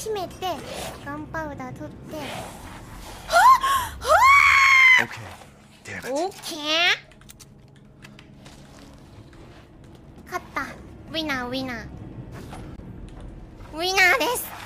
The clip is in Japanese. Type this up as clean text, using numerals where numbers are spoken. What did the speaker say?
閉めてガンパウダー取って。オッケー。勝った。ウィナーウィナーウィナーです。